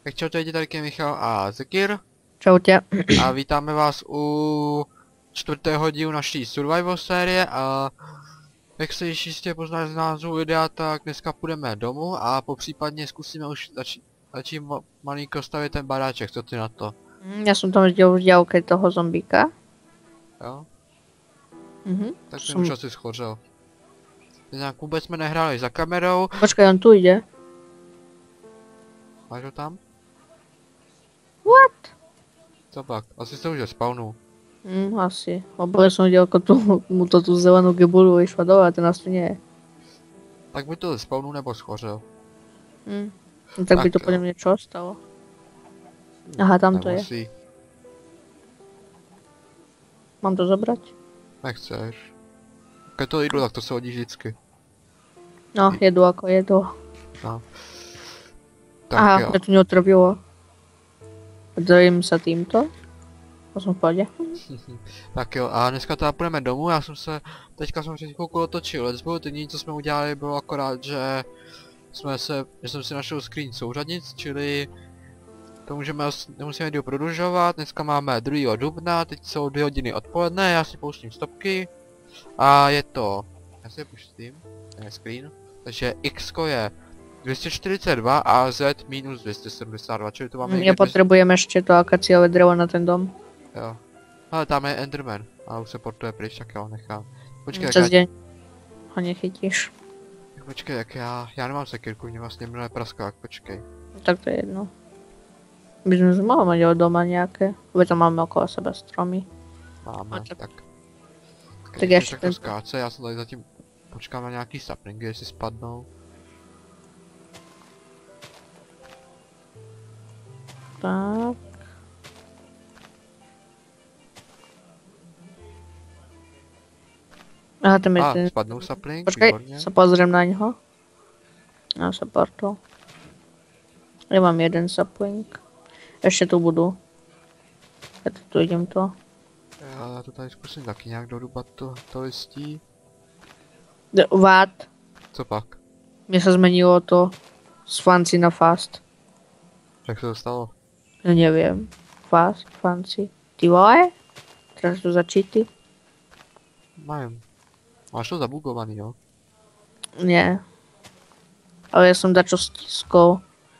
Tak čau, tady je Michal a Zekir. Čau tě. A vítáme vás u čtvrtého dílu naší survival série a jak se již jistě poznáte z názvu videa, tak dneska půjdeme domů a popřípadně zkusíme už začít malinko stavět ten baráček, co ty na to? Já jsem tam viděl dělky toho zombíka. Jo? Mhm. Tak ten už asi schořel. Nějak vůbec jsme nehráli za kamerou. Počkej, on tu jde. Máš ho tam? What? Co pak? Asi se už spawnu. Asi. Obale jsem viděl, jako mu to tu zelenou gebulu vyšla dole, a ten nás tu nie je. Tak by to spawnu nebo schořel. No, tak by to jo. podle mě čo stalo. Aha, tam to je. Nemusí. Mám to zabrat? Nechceš. Když to jdu, tak to se hodí vždycky. No, jedu jako jedu. No. Tak Aha, jo. mě to neotravilo. Dojím se tímto. To jsem v pohodě. Tak jo, a dneska teda půjdeme domů, teďka jsem před chvilkou otočil let's go, jediné co jsme udělali bylo akorát, že jsem si našel screen souřadnic, čili to nemusíme díl prodlužovat, dneska máme 2. dubna, teď jsou 2 hodiny odpoledne, já si pouštím stopky a je to, já si je pustím, screen, takže X je 242 a Z minus 272, čili to máme Potřebujeme ještě to akaciové dřevo na ten dom. Jo. Ale tam je Enderman, a už se portuje pryč, tak jo, nechám. Počkej, Přes den ho nechytíš. Počkej, jak já nemám sekirku, mě vlastně minulé praskák, počkej. Tak to je jedno. Bychom si mohli mít doma nějaké, aby tam máme okolo sebe stromy. Máme, tak- tak. tak ještě to skáce, já jsem tady zatím počkám na nějaký saplingy, jestli spadnou. Tak. Aha, tam je ten... Spadnou sapling, Počkej, výborně. se pozriem na něho. Já se portal. Já mám jeden sapling. Ještě tu budu. Já tu vidím to. Já to tady zkusím taky nějak dorubat to listí. What? Co pak? Mně se změnilo to z fancy na fast. Jak se to stalo? No nevím. Fast, fancy. Ty vole? Teraz to začít ty? Nevím. Máš to zabugovaný, jo? Nie. Ale ja som dačo stiskol.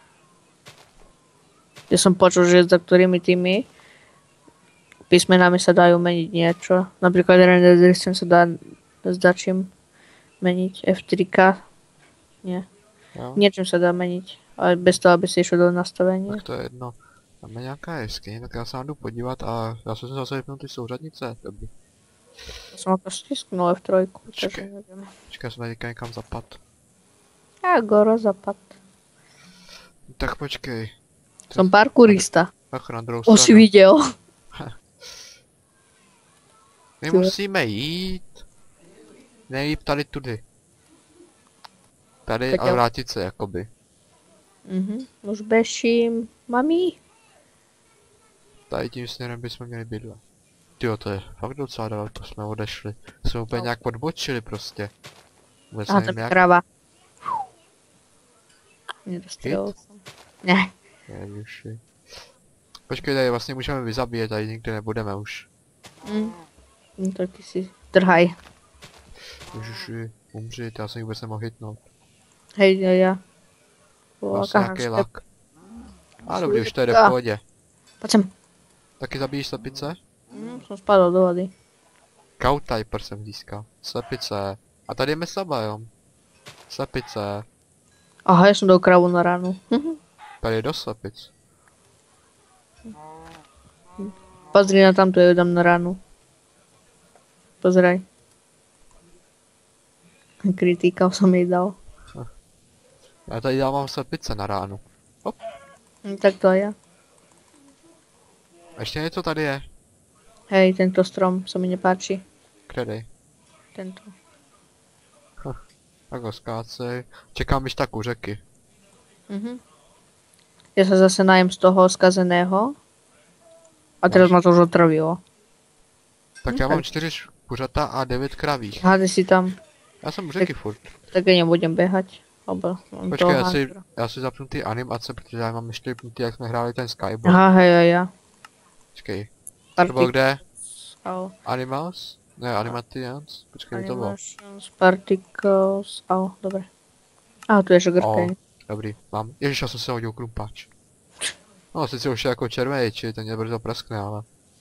Ja som počul, že za ktorými tými písmenami sa dajú meniť niečo. Napríklad render distance sa dá s dačím meniť. F3K. Nie. Jo? Niečím sa dá meniť. Ale bez toho, aby si išiel do nastavení. Tak to je jedno. Tam je nějaká jeskyně, tak já se jdu podívat a já jsem se zase vypnul ty souřadnice. Dobrý. Ja som ako stisknul F3. Počkej. Takže neviem. Počkej, já jsem tady někam zapad. A goro zapad. Tak počkej. Som parkourista. Ach, na druhou On si stranu. videl. My musíme jít. Nejlíp tady tudy. Tady Tak a jo. vrátit se jakoby. Už beším. Mami? Tady tím směrem bychom měli bydlet. Tyjo, to je fakt docela daleko jsme odešli. Jsme úplně No. nějak podbočili prostě. Vůbec Aha, nevím to je jak. krava. Nedostrelil jsem. Ne. Ježiši. Počkej, tady vlastně můžeme vyzabíjet, tady nikde nebudeme už. No tak ty si trhaj. Ježiši, umřít, já jsem vůbec nemohl hitnout. Hej, ja. Vlastně nějaký lak. A dobrý, už to jde v pohodě. Poď sem. Taky zabíjíš slepice? Som spadol do vody. Cow Typer jsem získal. Slepice. A tady je mesaba, jo. Slepice. Aha, ja som dal kravu na ránu. Tady je dost slepic. Pozri na tamto, ju dám na ránu. Pozeraj. Kritikal som jej dal. Já tady dávám slepice na ránu. Tak to aj ja. A ještě něco tady je. Hej, tento strom sa mi nepáči. Kde? Tento. Tak ho skácej. Čekám když tak u řeky. Ja sa zase najem z toho skazeného. A teraz ma to už otravilo. Tak já mám 4 kuřata a 9 kravích. Aha, ty si tam. Já jsem u řeky furt. Tak ja nebudem behať. Alebo mám Počkej, toho já Huntera. si zapnu ty animace, protože já mám ještě vypnutý, jak jsme hráli ten Skyboard. Aha, hej, ja. Počkej, to bylo kde? Au. Animals? Ne, Animations? Počkej, kde to bylo? Animations, Particles, au, dobre. A tu je sugarcane. Dobrý, mám. Ježiš, já jsem se hodil krumpáč. No, sice už je jako červený, či ten mě brzo praskne, ale...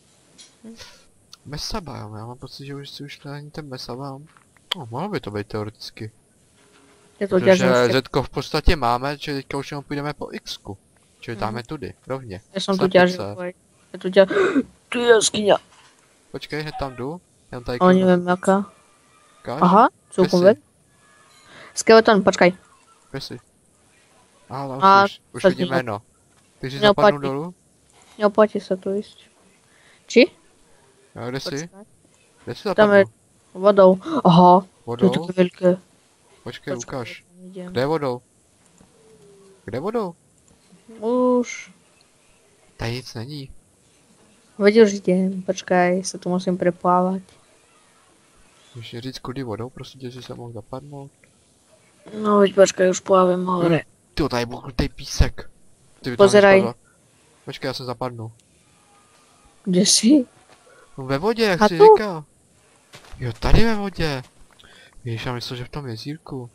Mesabiom, já mám pocit, že už si už ani ten mesabiom. No, mohlo by to být teoreticky. Je to ťažné Protože ešte. Zetko v podstatě máme, čili teďka už jenom půjdeme po X-ku. Čili tam je tudy, rovně. Ja som tu Slepice. ťažil. Ja tu Tu je jaskyňa. Počkej, hned tam jdu. Jen tady Ale neviem jaká. Ukáž? Aha, celkom Kde si? ved. Skeleton, počkaj. Kde si? Aha, A, tam jsi, už tak vidím ne- jméno. Ty jsi neoplatí. zapadnul dolů? Neoplatí sa tu ísť. Či? Jo, kde jsi? Počkaj. Kde jsi Tam zapadnul? je vodou. Aha, to je Vodou? také veľké. Počkej, ukáž. Idem. Kde je vodou? Kde je vodou? Už. Tady nic není. Veď už idem, počkaj, sa tu musím preplávať. Můžeš mi říct, kudy vodou, prosím tě, že se mohl zapadnout. No veď počkaj, už plávem hore. Ty, tady byl krutej písek. Ty by to Pozeraj. nespadlo. Počkej, já jsem zapadnul. Kde si? No ve vodě, jak A jsi tu? říkal. Jo, tady ve vodě. Víš, já myslel, že v tom jezírku.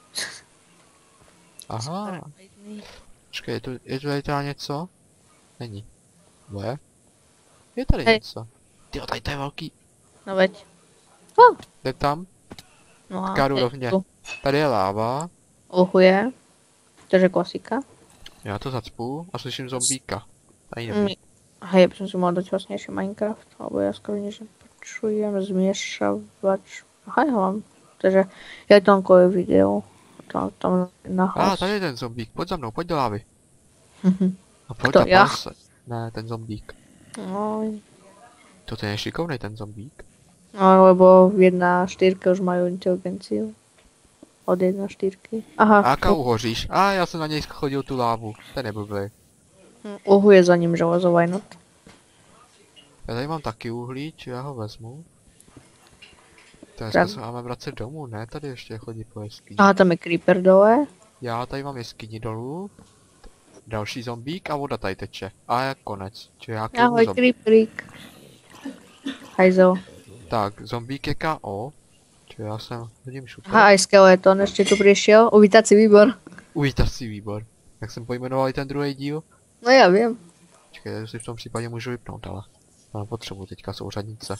Aha. Počkej, je tu tady něco? Není. Bude? Je tady Hej. něco. Tyjo, tady to je velký. No veď. Jde tam? No a Káru je rovně. tu. Tady je láva. Ohuje. Takže klasika. Já to zacpu a slyším zombíka. Tady Mm. neví. Hej, by som si mohol dať vlastnejšie Minecraft, alebo ja skoro nič nepočujem, zmiešavač. Aha, ja mám. Takže ja tam je video. Tam na A, hlas. tady je ten zombík. Pojď za mnou, pojď do lávy. A pojď Kto, a já? pál se. Ne, ten zombík. No, To ten je šikovnej, ten zombík. no, lebo v 1.4 už majú inteligenciu. Od 1.4. Aha, A jaká uhoříš? A já jsem na něj schodil tu lávu. Ten je blbý. uhuje za ním železo, why not? Já tady mám taky uhlí, či já ho vezmu. Dneska Prav- se máme vracet domů, ne? Tady ještě chodí po jeskyni. Aha, tam je creeper dole. Já tady mám jeskyni dolů. Další zombík a voda tady teče. A je konec. Či já Ahoj, creeperík. Hajzel. Tak, zombík je KO. Či já jsem hodím šuper. Aha, aj skeleton ešte tu prišiel. Uvítací výbor. Uvítací výbor. Jak jsem pojmenoval i ten druhý díl. No ja viem. Čekaj, si v tom případě můžu vypnout, ale mám potřebu teďka souřadnice.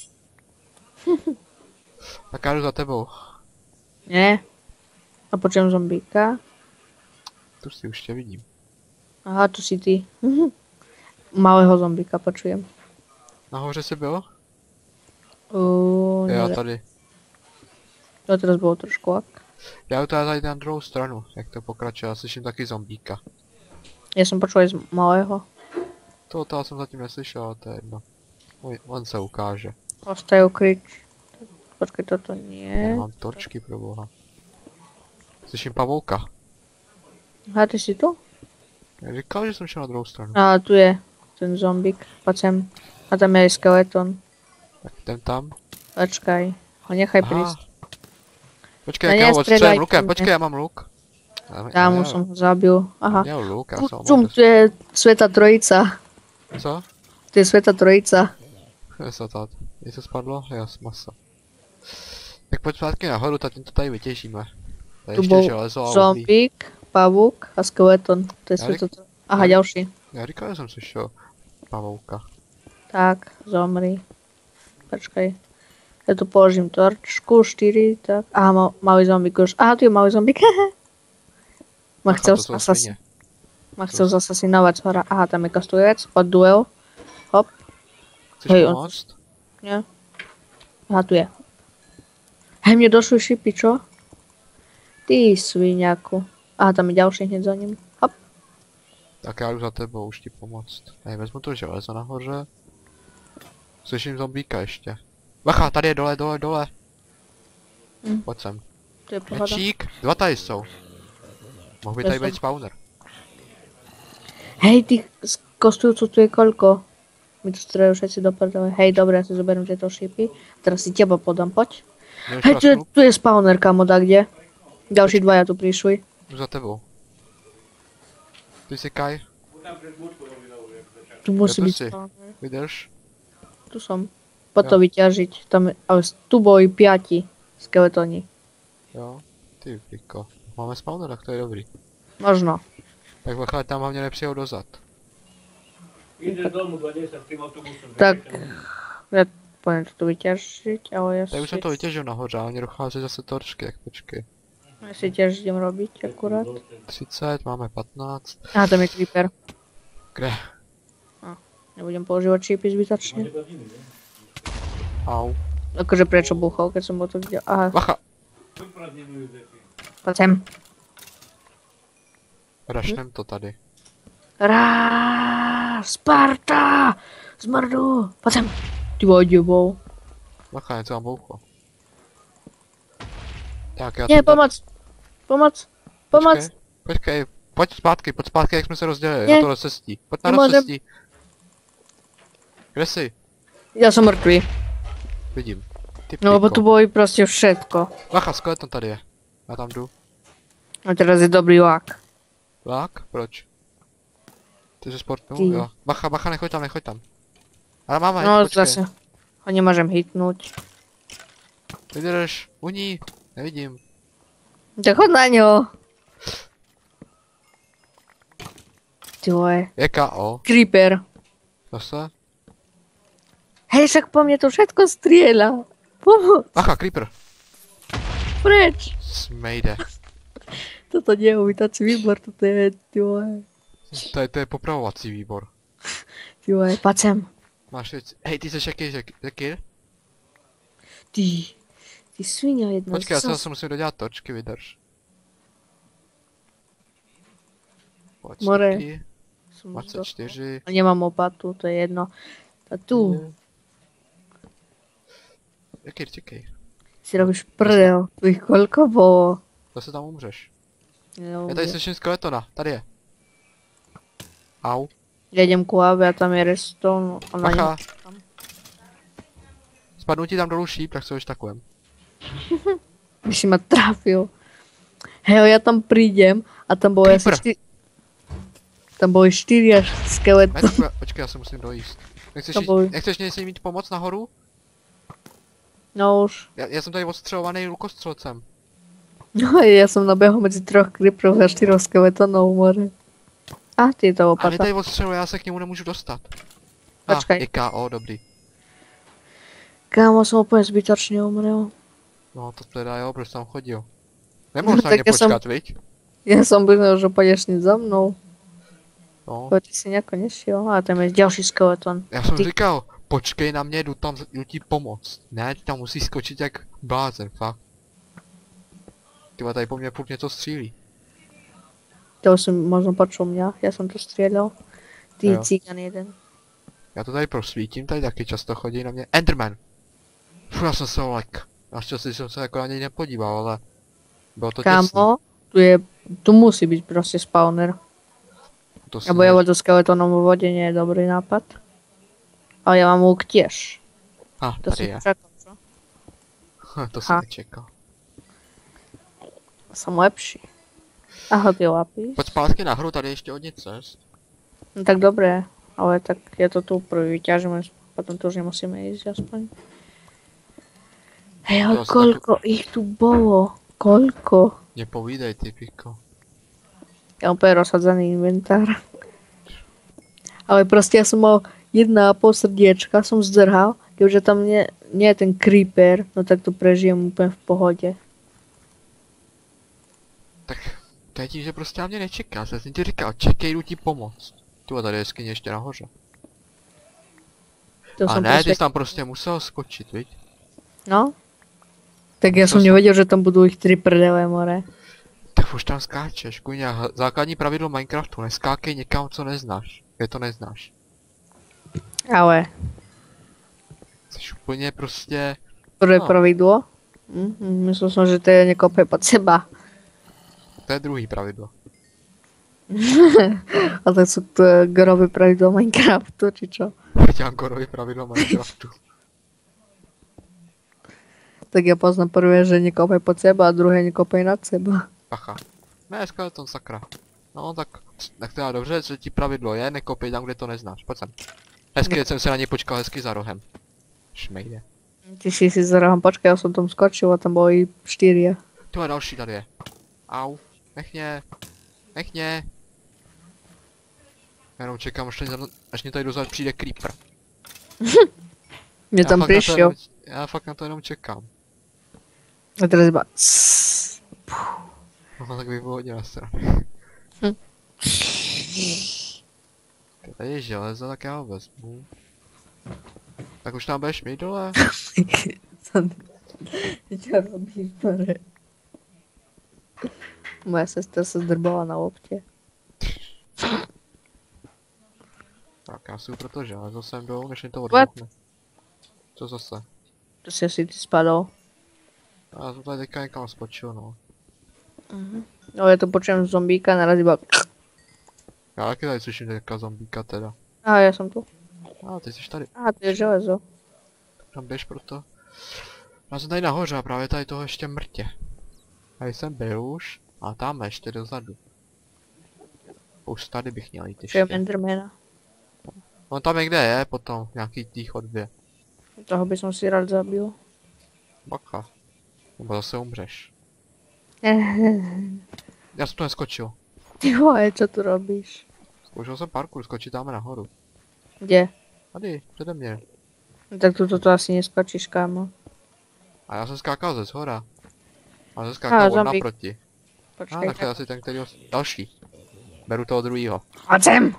Tak já jdu za tebou. Nie. A počujem zombíka. Tu si už tě vidím. Aha, tu si ty. Malého zombíka počujem. Nahoře jsi byl? Jo, Já tady. to teraz bolo trošku ak. Já jdu teda tady na druhou stranu, jak to pokračuje, já slyším taky zombíka. Ja som počul aj z malého. Toho jsem zatím neslyšel, ale to je jedno. On se ukáže. Ostajú krič. Počkej, toto Já nie. mám torčky pro boha. Slyším pavouka. Aha, ty si tu? Já říkal, že jsem šel na druhou stranu. A tu je ten zombík. Poď sem. A tam je aj skeleton. Tak jdem tam. Počkaj. Ho nechaj Aha. prísť. Počkej, No jak já ho nestřelaj odstřelím lukem, po počkej, mne. já mám luk. Ja mu som ho zabil. Aha. Měl luk, já jsem ho Čum, mohl. tu je Sveta Trojica. Co? Tu je Sveta Trojica. Co to? Něco spadlo? Jas, masa. Tak pojď zpátky nahoru, tak to tady vytěžíme. Tady Tu ještě bol železo a uhlí. zombík, pavúk a skeleton. To je Ja Sveta Trojica. Aha, ja- ďalší. Já říkal, že jsem slyšel pavouka. Tak, zomri. Počkaj. Ja tu položím torčku, 4, tak. Aha, malý zombík už. Aha, tu je malý zombík. Ma chcel to jsou asasi- svině. ma chcel zasasinovať z hora. Aha, tam je kastujec, pod duel. Hop, Chceš Hej, on- pomoct? nie. Aha, tu je. Hej, mne došli šipy, čo? Ty sviňaku. Aha, tam je ďalší hneď za ním. Hop. Tak já jdu za tebou, už ti pomoct. Hej, vezmu to železo nahoře. Slyším zombíka ještě. Bacha, tady je dole. Hm. Pojď sem. To je pohoda. Mečík, dva tady jsou. Mohl by Já tady jsem- být spawner. Hej, tých kostujúcov tu je koľko? My tu strojú všetci do prdele. Hej, dobre, ja si zoberiem tieto šípy. Teraz si teba podám, poď. Měl Hej, prasknout? tu je spawner, kamo, da kde? Ďalší dvaja tu prišli. Jdu za tebou. Ty si Kaj, Tu musí Ja tu byť si. spawner. vydrž. Tu som. Po to vyťažiť. Tam, ale tu boli 5 skeletóni. Jo. Ty piko. Máme spawner, tak to je dobrý. Možno. Tak bacha, tam hlavně nepřijel dozad. Ide z domu 20 tým autobusom. Tak, ja poviem to tu vyťažiť, ale ja Tady už si, jsem to vytěžil nahoře, ale mě dochází zase torčky, tak počkej. ja si tiež idem robiť akurát. 30, máme 15. Aha, tam je creeper. Kde? Nebudem používať šípy zbytočne. Au. Akože prečo búchol, keď som bol to videl. Aha, Bacha! poď sem. Rašnem to tady. Sparta! Zmrdu! Poď sem. Ty vodivou. Bacha, něco mám bouchlo. Tak já Nie, tam pomoc! Pomoc! Pomoc! Počkej, pojď zpátky, jak jsme se rozdělili, Ne. na to rozcestí. Pojď na Nemůžem. rozcestí. Kde jsi? Ja som mŕtvý. Vidím. Ty No lebo píko. tu boli proste všetko. Bacha, skeleton tady je. Já tam jdu. A teraz je dobrý lak. Lák? Proč? Ty jsi sportnul? Ty. Jo. Bacha, nechoď tam. Ale máme, No počkej. zase. Ho nemôžem hitnúť. Vydrž, uní. Nevidím. Tak chod na ňo. Ty vole. Je KO. Creeper. Zase? Hej, však po mne to všetko strieľa. Pomoc. Bacha, creeper. Preč. Smejde. Toto nie je uvítací výbor, toto je, ty vole. To je popravovací výbor. Ty vole, paď sem. Máš věc. Hej, ty jsi jaký? Ty svinia jedna. Počkej, já se zase musím dodělat točky, vydrž. Pojď, More. taky. Som už 24. A nemám opatu, to je jedno. A tu Jaký, čekej. si robíš prdel. Tu ich koľko bolo. Zase tam umřeš. Jo, Já tady slyším skeletona, tady je. Au. ja idem ku Ave a tam je redstone. A na ňom. Bacha. Spadnu ti tam dolů šíp, tak se už takovém. By si ma trafil. Hej, ja tam prídem a tam bolo asi Creeper. 4... Tam boli 4 až skeleton. Počkej, já se musím dojíst. To bol- Nechceš mě mít pomoc nahoru? No už. Já jsem tady odstřelovaný lukostřelcem. No ja som nabehol medzi 3 creeperov a 4 skeletonov more. A ty je to A mě opata. tady odstřeluje, já se k němu nemůžu dostat. Počkej. Je KO, dobrý. Kámo, som úplne zbytočne umrel. No to teda jo, proč tam chodil? Nemohl No, na tak mě ja som- počkat, viď? Ja som myslel, že pôjdeš hneď za mnou. No. Poď si nejako nešiel. A tam je ďalší skeleton. Já jsem Ty- říkal, počkej na mě, jdu ti pomoct. Ne, ty tam musíš skočit jak blázen, fakt. Tyba tady po mně furt něco střílí. To som možno počul mňa. Ja som to strieľal. Ty Jo. cigan jeden. Já to tady prosvítím, tady taky často chodí na mě. Enderman! Fů, já jsem se lek. Naštěstí jsem se jako na něj nepodíval, ale bylo to těsný. Kámo, tu musí byť proste spawner. To si Lebo ja do skeletónom vo vode nie je dobrý nápad. Ale ja mám luk tiež. To tady si je. čakal, čo? To jsem Ha. nečekal. Som lepší. Aha, ty lapis. Pojď zpátky nahoru, tady ještě hodně cest. No tak dobré. Ale tak je to tu prvý vyťažíme. Potom tu už nemusíme ísť aspoň. Hej, ale To asi koľko ich tu bolo? Koľko? Nepovídej, ty piko. Ja mám úplne rozsadzaný inventár. Ale proste ja som mal 1,5 srdiečka, som zdrhal, keďže tam nie je ten creeper, no tak to prežijem úplne v pohode. Tak to je tím, že prostě na mě nečekáš. Já jsem ti říkal, čekej, jdu ti pomoct. Tu a tady je skyně ještě nahoře. To A som ne, ty presvedčený. jsi tam prostě musel skočit, viď? No? Tak ja To som som- nevedel, že tam budú ich 3 prdele more. Tak už tam skáčeš, kuňa. Základní pravidlo Minecraftu, neskákej někam, co neznáš. Kde to neznáš. Ale Jsi úplně prostě... prvé No. pravidlo? Myslel som, že to je nekopaj pod seba. To je druhý pravidlo. A to sú to gorové pravidlo Minecraftu, či čo? Vrťánkorový pravidlo Minecraftu. Tak ja poznám prvé, že nekopaj pod seba a druhé nekopaj nad seba. Pacha. Ne, skeleton, sakra. No tak teda dobře, že ti pravidlo je, nekopej tam, kde to neznáš, pojď sem. Hezky, jsem se na něj počkal hezky za rohem. Šmejde. Ty si za rohom, počkaj, ja som tam skočil a tam boli 4. Tu a další tady je. Au, nech mě. Já jenom čekám, až mě tady dozadu přijde creeper. Mne tam prišiel. Já fakt na to jenom čekám. A teraz iba... No tak bych byl hodně na stranu. Hm. Tady je železo, tak já ho vezmu. Tak už tam budeš mít dole? Čo robíš, pane? Moja sestra sa zdrbala na lopte. Tak já si proto železo sem jdou, než mi to What? odbuchne. Co zase? To si asi ty spadol. Já jsem tady teďka někam skočil, no. No ja tu počujem zombíka, naraz iba... Já taky tady slyším teďka zombíka teda. Aha, ja som tu. Ty jsi tady. Aha, to je železo. Tam běž proto. Já jsem tady nahoře a právě tady toho ještě mrtě. Tady jsem byl už a tam ještě dozadu. Už tady bych měl jít Čujem ještě. Endermana. On tam někde je potom, nějaký tý chodbě. Toho by som si rád zabil. Bacha. Nebo zase umřeš. Já jsem to neskočil. Ty vole, čo tu robíš? Zkoušel jsem parkour, skočit dáme nahoru. Kde? Tady, přede mě. No tak tuto to asi neskočíš, kámo. A já jsem skákal ze shora. A jsem skákal od zombík. naproti. Počkej, Tak to je asi ten, který další. Beru toho druhýho. Hoď sem!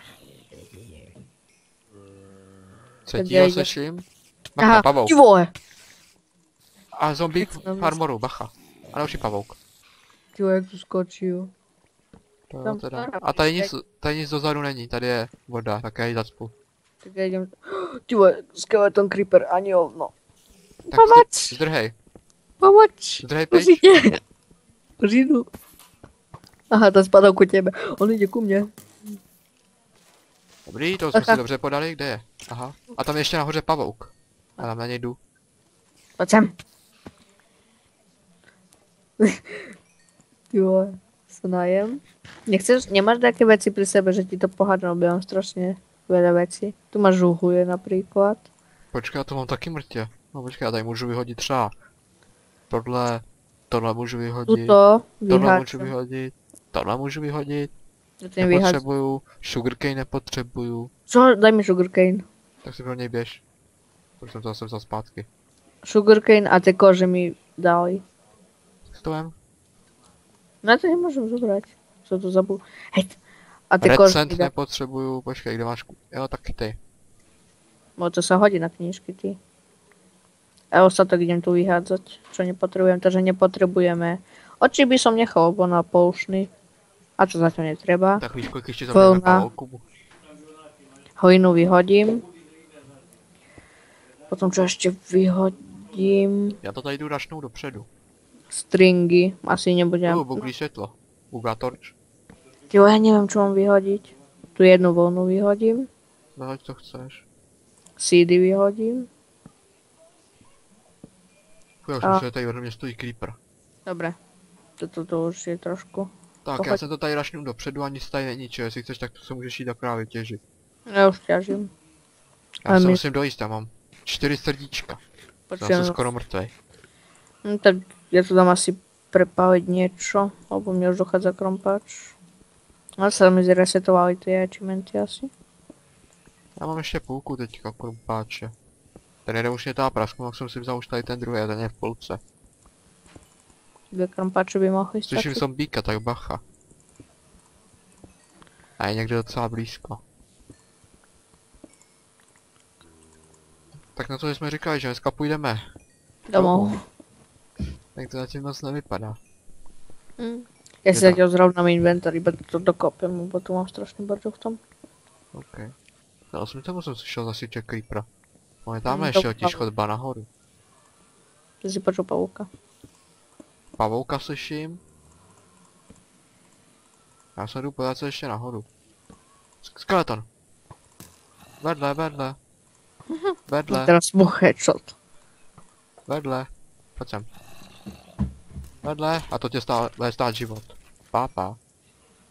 Třetího jde? seším. Bacha, Aha, pavouk. ty vole! A zombík Jak jsem v armoru, bacha. A další pavouk. Ty vole, jak tu skočil. To jo, Tam teda. to- A tady nic dozadu není, tady je voda, tak já ji zacpu. Tak ja idem... Ty vole, skeleton creeper, ani ovno. Tak Pomoc! zdrhej, Pomoc! zdrhej pryč. Pozrite! Žinu. Aha, ten spadal ku tebe. On ide ku mne. Dobrý, to jsme si Aha. dobře podali, kde je? Aha. A tam je ještě nahoře pavouk. A tam na něj jdu. Poď sem. Ty vole, sa najem. Nemáš také veci pri sebe, že ti to pohádno, lebo ja mám strašne veľa veci. Tu máš žuhuje napríklad. Počkej, já to mám taky mrtě. No počkej, já tady můžu vyhodit třeba tohle můžu vyhodit, Tuto tohle můžu vyháčam. vyhodit, tohle můžu vyhodit, Ten vyháč. nepotřebuju, sugarcane nepotřebuju, Čo? Daj mi sugarcane. tak si pro něj běž. Už jsem to zase vzal zpátky. Sugarcane a tie kože mi dali. S to vem? No to nemôžem zobrať. Co to za bu... Hej. A tie kože Redcent mi dali. nepotřebuju, počkej, kde máš, jo taky ty. Bo to sa hodí na knižky, ty. A ostatok idem tu vyhádzať, čo nepotrebujem, takže nepotrebujeme. Oči by som nechal, lebo na poušny. A čo zatiaľ netreba. Tak víš, kolik ještě zabijeme Vlna. pavouku. Hojinu vyhodím. Potom čo ešte vyhodím? Já to tady jdu rašnout dopředu. Stringy. Asi nebudem. Buglí světlo. Bugá torč. Jo, ja neviem, čo mám vyhodiť. Tu jednu vlnu vyhodím. Zahoď co chceš. Seedy vyhodím. Já už A- myslím, že tady vedle mě stojí creeper. Dobre. Toto už je trošku. Tak, Pohoď. já jsem to tady rašnu dopředu, ani se tady není ničeho, jestli chceš, tak to se můžeš jít akorát vytěžit. Ja už ťažím. Já A se my- musím dojít, já mám 4 srdíčka. Já jsem Počujem. skoro mrtvej. No tak ja tu dám asi prepáliť niečo, lebo mne už dochádza krompáč. No sa mi zresetovali tie achievementy asi. Já mám ještě půlku teďka krumpáče. Ten jeden už mě tá prasknu, tak jsem si vzal už tady ten druhý a ten je v půlce. 2 krompáče by mohli Slyším stačiť. zombíka, tak bacha. A je někde docela blízko. Tak na to jsme říkali, že dneska půjdeme. Domov. Tak to zatím moc nevypadá. Ja si Je to- zatiaľ zrovnám inventory, iba to dokopem, lebo tu mám strašný bordel v tom. OK. No, jsem tomu jsem slyšel zase creepera. Ale tam Mm, ještě to totiž chodba nahoru. Ty si počul pavúka. Pavouka slyším. Já se jdu podívat se ještě nahoru. Skeleton. Vedle, vedle. Vedle, Teraz mu headshot. vedle. Pojď sem. Vedle, a to tě stále stát život. Pápa.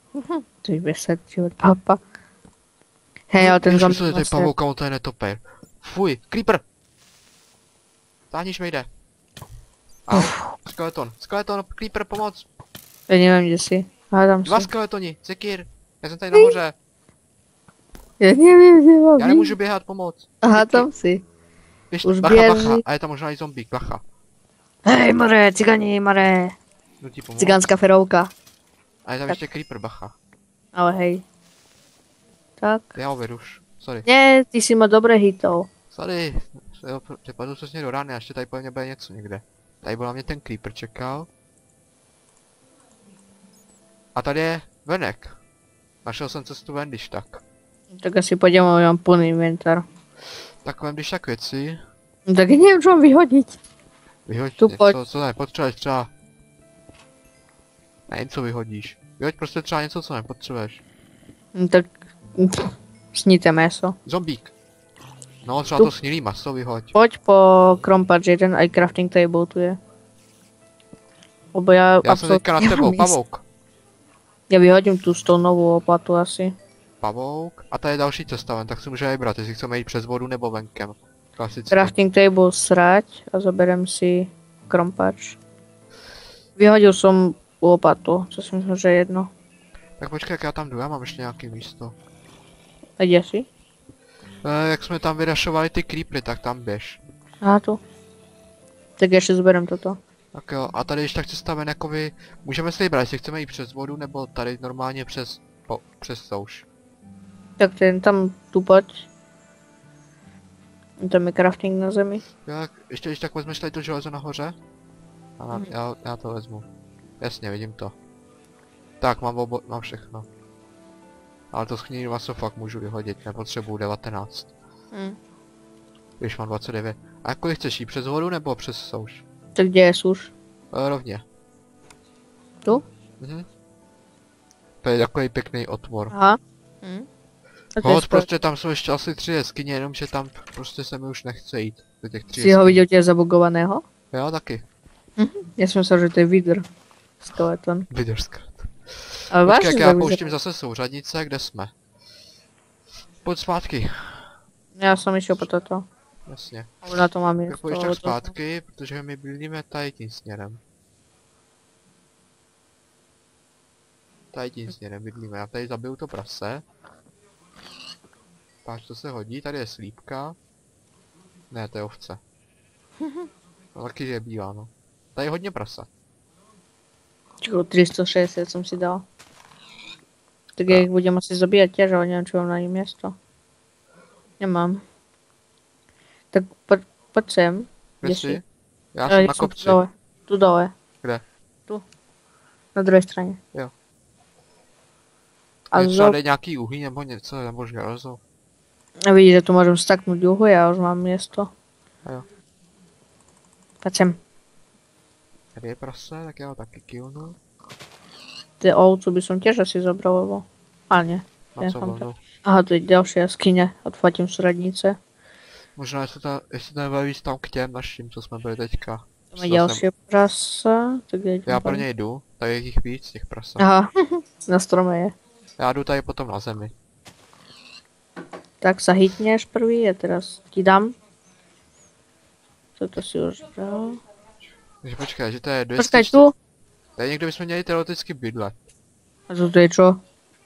To jich vysadčí od papa. Hej, ale ten Ježiš, zombie co je tady vlastně... pavouk, on to je netopér. Fuj, creeper! Táhniš mi jde. Au, skeleton, creeper, pomoc! Já nevím, kde jsi. Hádám Dva se. skeletoni, sekír. Já jsem tady nahoře, Já nevím, kde mám já jít. nemůžu běhat, pomoc. Hádám si. Běž, Už bacha, běží. bacha, a je tam možná i zombík, bacha. Hej, more, cigani, more. Jdu ti pomoct. Cigánská ferouka. A je tam Tak. ještě creeper, bacha. Ale hej. Tak. Já ho vyruš, sorry. Ne, ty si ma dobre hitol. Sorry, přepadl přesně do rány a ještě tady po mně bude něco někde. Tady byl na mě ten creeper čekal. A tady je venek. Našel jsem cestu ven, když tak. Tak asi pôjdem, ale mám plný inventár. Tak vem když tak věci. No tak neviem, čo mám vyhodiť. Vyhoď Tu něco, pojď. co nepotřebuješ třeba. Ne, co vyhodíš. Vyhoď prostě třeba něco, co nepotřebuješ. No tak... Sníte meso. Zombík. No, třeba Tu. to snílý maso vyhoď. Poď po krompač jeden, aj crafting table tu je. Lebo ja Já jsem teďka nad nemám tebou, místo. pavouk. Ja vyhodím tú stonovú lopatu asi. Pavouk. A tady je další cesta ven, tak si můžeme vybrat, jestli chceme jít přes vodu nebo venkem. Klasicky. Crafting table srať a zoberem si krompač. Vyhodil som lopatu, co si myslím, že je jedno. Tak počkej, jak já tam jdu, já mám ještě nějaký místo. A kde si? Jak jsme tam vyrašovali ty creepery, tak tam běž. Aha, tu. Tak ešte zoberem toto. Tak jo, a tady když tak cesta ven, jakoby, můžeme si vybrat, jestli chceme jít přes vodu, nebo tady normálně přes souš. Tak ten tam tu poď. Tam je crafting na zemi. Jak, ještě když tak vezmeš tady to železo nahoře? A já to vezmu. Jasně, vidím to. Tak, mám všechno. Ale to schnilý maso fakt můžu vyhodit, nepotřebuju 19. Když mám 29. A jakkoliv chceš jít přes vodu nebo přes souš? Tak kde je suš? Rovně. Tu? Mhm. To je takový pěkný otvor. Aha. A to je Hoď, správně. prostě tam jsou ještě asi 3 jeskyně, jenomže tam prostě se mi už nechce jít. Do těch 3 Si ho videl tiež zabugovaného? Jo, taky. Ja som myslel, že to je vidr. Skeleton. Vydržská. Ale Počkej, vážne jak já tak vyzerá. pouštím zase souřadnice, kde jsme? Pojď zpátky. Ja som išiel po toto. Jasně. Už na to mám Tak miesto. pojď tak lebo to- zpátky, protože my bydlíme tady tím směrem. Tady tím směrem bydlíme. Já tady zabiju to prase. Páč, to se hodí, tady je slípka. Ne, to je ovce. No taky, že je bílá, no. Tady je hodně prasa. Čekaj, 360 som si dal. Tak ja ich budem asi zabíjať tiež, ale neviem, či mám na nich miesto. Nemám. Tak poď sem. Kde Kde jsi? si? Já jsem na tu kopci. dole. Tu dole. Kde? Tu. Na druhej strane. Jo. A Je třeba zo... jde nějaký uhlí nebo něco, nebo železo. A vidíš, že tu môžem staknúť juhu, ja už mám miesto. A jo. Poď sem. Tady je prase, tak já ho taky killnu. Tie ovcu by som tiež asi zobral, lebo... Ale nie. Na Ja co mám to. vodu? Aha, tu je ďalšia jaskyňa. Odflatím sradnice. Možná jestli to nebude víc tam k těm našim, co jsme byli teďka. Tam je ďalšie prasa. Tak ja Já idem pro tam. ně jdu, tady je jich víc, těch prasa. Aha, na strome je. Já jdu tady potom na zemi. Tak sa hitneš prvý a teraz ti dám. Toto si už dal. Takže počkej, že to je 200... Počkaj tu. Tady někdo bychom měli teoreticky bydlet. A toto je čo?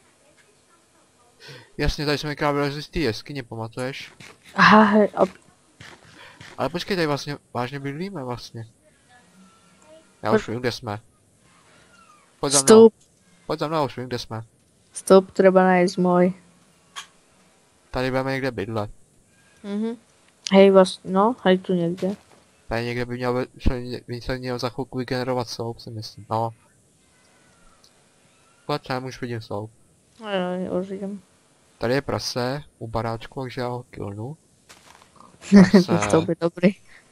Jasně, tady jsme krát vylezli z té jeskyně, pamatuješ? Aha, hej, a Ale počkej, tady vlastně vážně bydlíme vlastně. Já Pojď. už vím, kde jsme. Pojď za mnou, Vstup, pojď za mnou, já už vím, kde jsme. vstup treba nájsť môj. Tady budeme někde bydlet. Hej, no, hej tu niekde. Tady někde by se měl za chvilku vygenerovat sloup, si myslím. No. Pojď, já už vidím sloup. Jo, už idem. Tady je prase u baráčku, takže já ho killnu. Vstup je dobrý.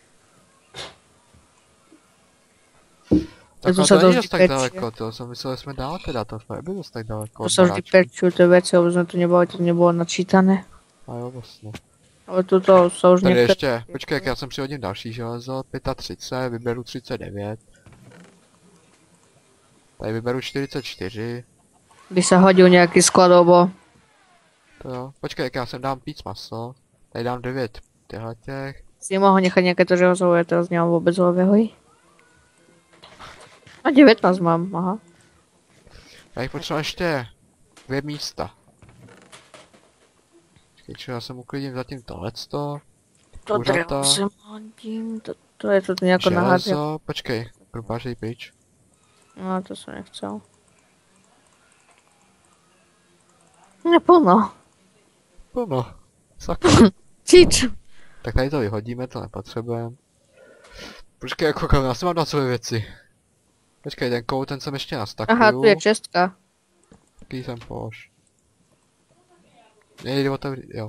Tak to to sa není dosť dost tak vypečie. daleko, to jsem myslel, že jsme dál teda, to jsme nebyli dost tak daleko To od sa vždy baráčku. perčujú tie veci, lebo sme tu neboli, to nebolo načítané. A jo, vlastně. Ale tuto sa už Tady niektoré... ještě, počkej, jak já jsem přihodím další železo, 35, vyberu 39. Tady vyberu 44, By se hodil nějaký skladobo. To jo. Počkej, jak já sem dám víc maso. Tady dám 9 těchhle těch. Si mohl nechat nějaké to železo, já teraz nemám vůbec hlavě. A 19 mám, aha. Já jich potřeba ještě 2 místa. Počkej, čo, já jsem uklidím zatím tohleto. To Kuřata. dřevo jsem hodím, to je to nějako nahádě. Železo, počkej, krupářej pryč. No to jsem nechcel. Neplno. Plno. Sakra. Čič. Tak tady to vyhodíme, to nepotřebujeme. Počkej, jako kam, já si mám na své věci. Počkej, ten kout, ten jsem ještě nastakuju. Aha, tu je čestka. Taký jsem polož. Nejde otevřít, jo.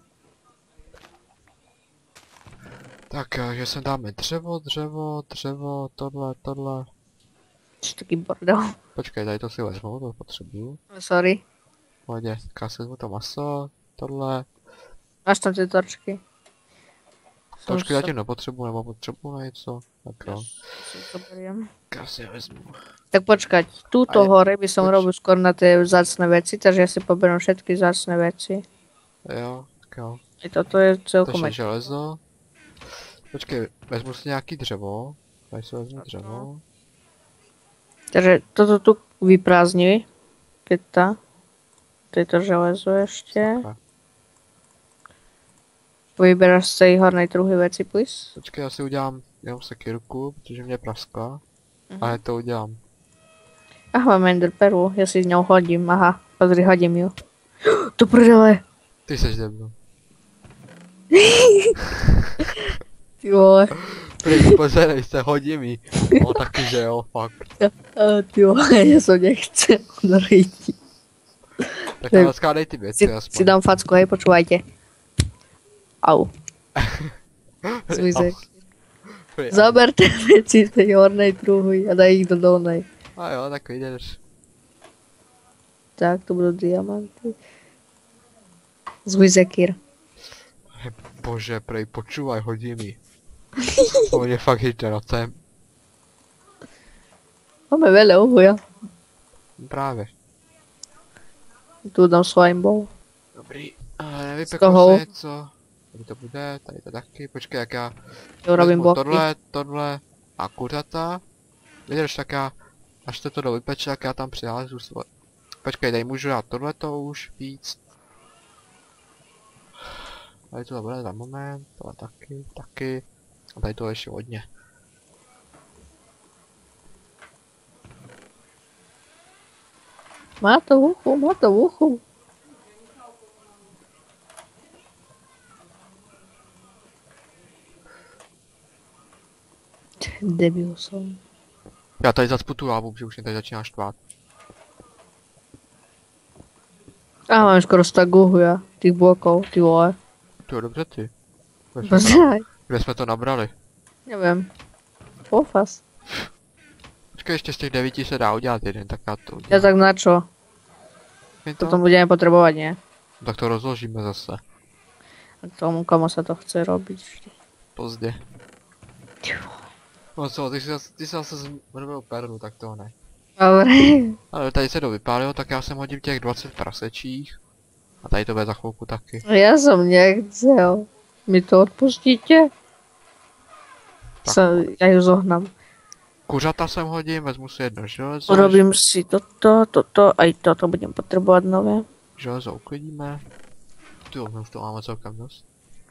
Tak, že sem dáme dřevo, tohle. Čiž taký bordel. Počkej, tady to si vezmu, to potřebuju. Sorry. Pohodě, tak já si vezmu to maso, tohle. Máš tam ty torčky. Trošku zatím nepotřebuju, nebo potřebuju na něco. Tak jo, Zoberiem. já si je vezmu. Tak počkať, túto hore by som robil skôr na tie vzácne veci, takže ja si poberám všetky vzácne veci. Jo, tak jo. I toto je To celkom je železo. Počkej, vezmu si nějaký dřevo. Tady si vezmu dřevo. Takže toto tu vyprázdni, keď to je to železo ešte. Sakra. Vyberáš z tej hornej truhy veci, please. Počkej, já si udělám jenom sekirku, protože mě praskla. Ale to udělám. Aha, mám ender perlu, ja si s ňou hodím, aha, pozri, hodím ju. To prdele. Ty seš debil. Ty vole. Prý, pozerej se, hodím jí. No taky, že jo, fakt. Ty vole, ja som nechcel odrýti. Tak tam skládej ty věci, aspoň. Si dám facku, hej, počúvajte. Au. Zvizek. Prý, Zaberte veci z tej hornej truhy a daj ich do dolnej. a jo, tak vyjdeš. Tak, to budú diamanty. Zvizekir. Bože, prej, počúvaj, hodím jí. To mě fakt hyťte na tém. Máme veľa uhuja. Právě. Tu dám slimeball. Dobrý. Z Nevypeklo toho? se něco. Tady to bude, tady to taky. Počkej, jak já Jo, robím vezmu bloky. tohle a kuřata. Vydrž, tak já, až to dovypeče, tak já tam přiházu svoje. Počkej, tady můžu dát tohleto už víc. Tady to bude za moment, tohle taky. A tady to ještě hodně. Má to v uchu. Debil som. Já tady zacpu tu lávu, protože už mě tady začíná štvát. A mám skoro stack uhuja, tých blokov, ty vole. To je dobře ty. Pozeraj. Kde jsme to nabrali? Neviem. Pofas. Počkej, ještě z těch 9 se dá udělat jeden, tak já to Ja udělám. tak na čo? My to? Potom budeme potrebovať, nie? Tak to rozložíme zase. A tomu, komu sa to chce robiť vždy. Pozdě. No co, ty jsi zase zmrvil perlu, tak to ne. Dobre. Ale tady se to vypálilo, tak já sem hodím těch 20 prasečích. A tady to bude za chvilku taky. Ja som nechcel. Mi to odpustíte? Ja ju zohnám. Kuřata sem hodím, vezmu si jedno železo. Urobím si toto, aj toto budem potrebovať nové. Železo uklidíme. Tyjo, my už to máme celkem dost.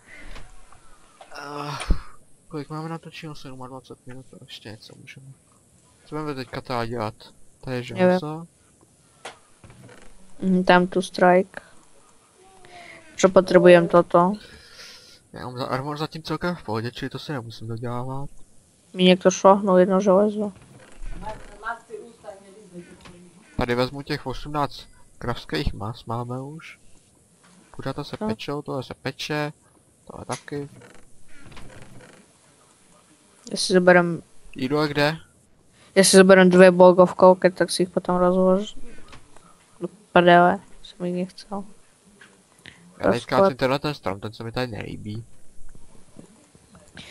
Kolik máme natočeno? 27 minut, to ještě něco můžeme. Co budeme teďka teda dělat? Tady je železo. Tam tu strike. Čo potrebujem toto? Já mám za armor zatím celkem v pohodě, čili to si nemusím dodělávat. Mi niekto šohnul jedno železo. Tady vezmu těch 18 kravských mas, máme už. Kuřata se pečou, tohle se peče. Tohle taky. Ja si zoberiem... Jídlo je kde? Ja si zoberiem 2 blokovkovky, tak si ich potom rozlož... Do prdele. Som ich nechcel. Já tady skáčím ten strom, ten se mi tady nelíbí.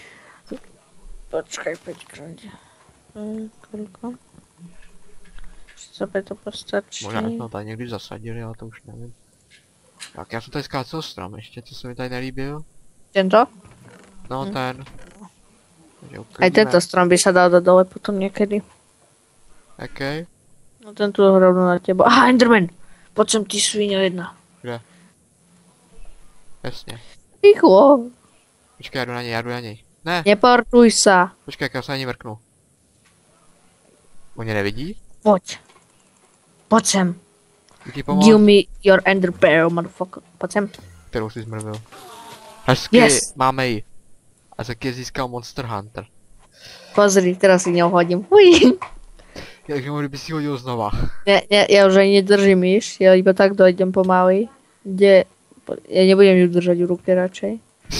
Počkaj, 5 krát. Koľko? Sobie to postačí. Možná jsme tady někdy zasadili, ale to už nevím. Tak já jsem tady skácel strom ještě, co se mi tady nelíbil. Tento? No Hm. ten. Takže Aj uklidíme. tento strom by sa dal dať dole potom niekedy. Okej. No tento rovno na teba. Aha, Enderman! Poď sem ty svinia jedna. Kde? Jasně. Ticho! Počkej, já jdu na něj. Ne, Neportuj sa. počkej, jak já se na něj mrknu. On mě nevidí? Poď. Poď sem. Ti pomoct? Give me your ender pearl, motherfucker. Poď sem. Kterou si zmrvil. Hezky, Yes. máme ji. A taky získal Monster Hunter. Pozri, teraz si ňou hodím. Uj. Takže mohli by si hodil znova. Ne, ja už ani nedržím myš, ja iba tak dojdem pomaly. Ja nebudem ju držať v ruke radšej.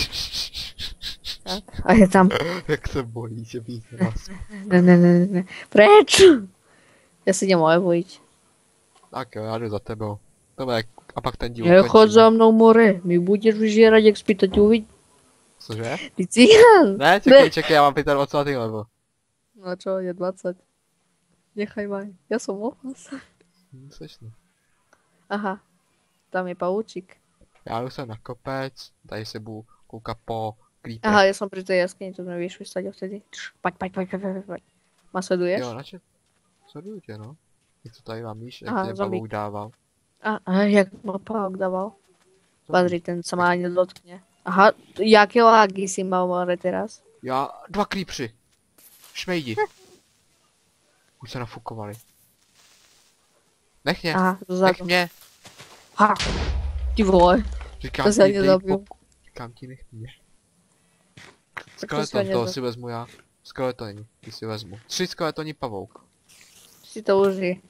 Tak. A je tam. Jak se bojí, že by nás. Ne. Preč! Ja si nemôžem bojiť. Tak jo, já jdu za tebou. Tohle, a pak ten díl Chod ukončíme. za mnou, more. Mi budeš vyžierať, jak spýtať uviď. Cože? Ty cigán! Ne, čekej, já mám 25 level. No čo, je 20. Nechaj ma. Ja som opas. Slyšný. Aha. Tam je pavúčik. Já jdu sem na kopec, tady se budu koukat po creeper. Aha, ja som pri tej jaskyni, to sme vieš vystať vtedy. Poď. Ma sleduješ? Jo, načet. Sleduju tě, no. Jak to tady mám, víš, jak Aha, tě zombík. pavouk dával. A jak ma pavúk dával? Pozri, ten sa ma ani nedotkne. Aha, jaké lágy si mal more teraz? Já, 2 creepři. Šmejdi. Už se nafukovali. Nech mě, Aha, nech dozadu. mě. Ha! Ty vole, Říkám to ti, se ani dej zabil. Říkám ti, nech mě. Tak to se Skeleton, ani toho zabil. si vezmu já. Skeletoni, ty si vezmu. 3 skeletoni pavouk. si to uži.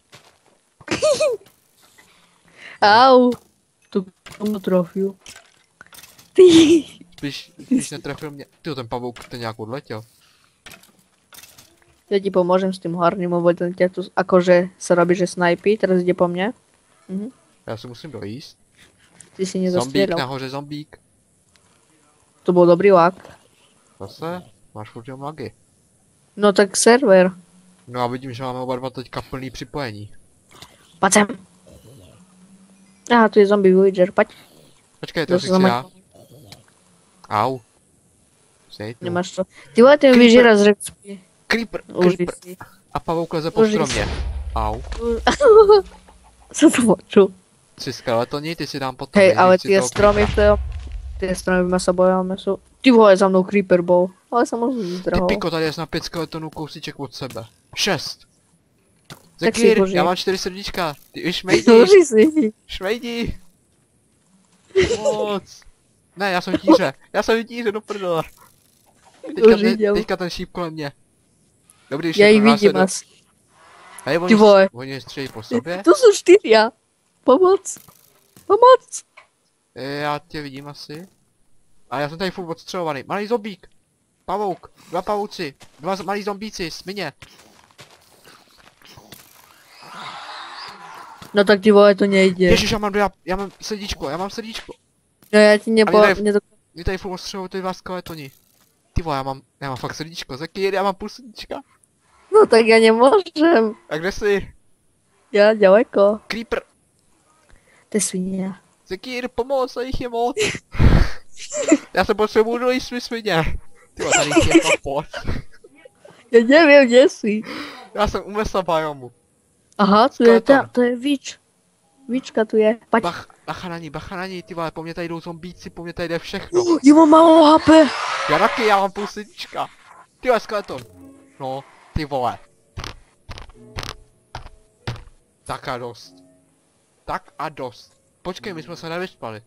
Au! To tomu trofil. Ty! Spíš netrefil mě. Ty ten pavouk, ten nějak odletěl. Ja ti pomôžem s tým horným, lebo ten ťa tu akože sa robí, že snajpí, teraz ide po mne. Já se musím dojíst. Ty si Zombík, nezastrieľal. nahoře zombík. To bol dobrý lak. Zase? Máš furt jenom lagy. No tak server. No a vidím, že máme oba dva teďka plný připojení. Poď sem. Aha, tu je zombie villager, poď. Počkej, to To si se chci zama- já. Au. Sejtnu. Nemáš to. Ty vole, ten Creeper. vyžíra z repsky. Creeper, Uži creeper. si. A pavouk leze po Uži stromě. Au. Co to počul? 3 skeletoni, ty si dám potom. Hej, nejdřív ale si tie toho stromy v creepera. tom... Tie stromy by sa bojali sú... Ty vole, za mnou creeper bol. Ale sa možno Ty zdrhol. piko, tady je na 5 skeletonů kousíček od sebe. 6. Tak si Zekýr, boží. já mám 4 srdíčka. Ty už šmejdi, Uži si. šmejdi. Moc. Ne, já jsem tíře, do prdele. Uži, ďal. Teďka ten šíp kolem mě. Dobrý, Ja ich všechno nás vidím je do- asi. Hej, Ty vole. oni střejí po sobě. Tu sú 4. Pomoc. Pomoc. Já tě vidím asi. A já jsem tady furt odstřelovaný. Malý zombík. Pavouk. 2 pavouci. 2 malí zombíci. Smině. No tak ty vole, to nejde. Ježiš, já mám srdíčko. No ja ti Ale ne- nedo... Mě tady furt odstřelují ty 2 skeletoni. Ty vole, já mám fakt srdíčko. Zekýr, já mám půl srdíčka. No tak ja nemôžem. A kde jsi? Ja ďaleko. Creeper. To je svinia. Zekýr, pomoc, jich je moc. Já se potřebuju dojíst svý svině. Ty vole, tady jich je to pod. Ja neviem, kde si. Já jsem umesl biomu. Aha, tu je Skeleton. to je Witch. Witchka tu je. Paď. Bacha na ní, ty vole, po mě tady jdou zombíci, po mě tady jde všechno. Ja mám málo HP. Já taky, já mám půl srdíčka. Ty vole, skeleton. No, ty vole. Tak a dost. Tak a dost. Počkej, my jsme se nevyspali.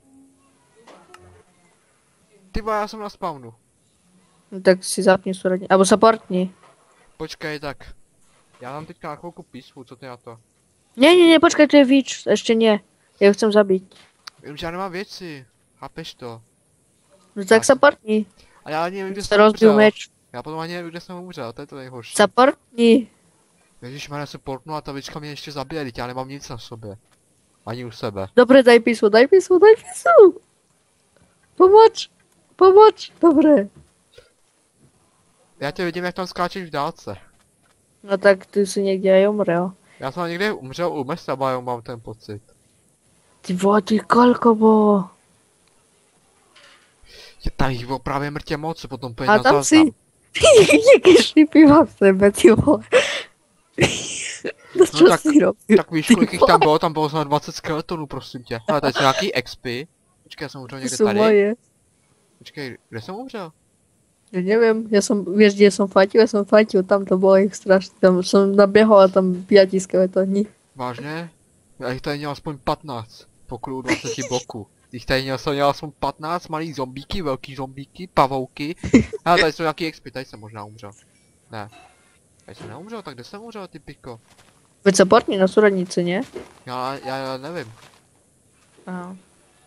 Ty vole, já jsem na spawnu. No tak si zapni súradne. Abo supportni. Počkej, tak. Já mám teďka na chvilku písmu, co ty na to? Nie, počkaj, tu je Witch. Ešte nie. Ja ju chcem zabiť. Vím, že já nemám věci. Chápeš to? No tak supportni. A já ani nevím, kde Se jsem rozbil umřel. meč. Já potom ani nevím, kde jsem umřel, to je to nejhorší. Supportni. Ježišmarja, se portnu a ta vička mě ještě zabije, teď já nemám nic na sobě. Ani u sebe. Dobre, daj písmo. Pomoč. Dobre. Já tě vidím, jak tam skáčeš v dálce. No tak tu si niekde aj umrel. Já jsem někde umřel u Mesaba, jo, mám ten pocit. Ty vole, ty koľko bolo? Je tam jich bylo právě mrtě moc, potom pojď A na tam záznam. si... Jaké šipy mám v sebe, ty vole. No čo tak- si robíš? Tak víš, kolik jich tam bylo snad 20 skeletonů, prosím tě. Ale tady jsou nějaký expy. Počkej, já jsem umřel To někde sú tady. moje. Počkej, kde jsem umřel? Ja neviem, vieš, kde som fatil, tam to bolo ich strašne, tam som nabiehol a tam 5 skeletóni. Vážně? Já jich tady měl aspoň 15. Po kruhu 20 bloků. Jich tady měl aspoň 15 malých zombíky, velký zombíky, pavouky. A tady jsou nějaký expy, tady jsem možná umřel. Ne. Tady jsem neumřel, tak kde jsem umřel, ty piko? Veď sa portni na súradnici, nie? Já nevím. Aha.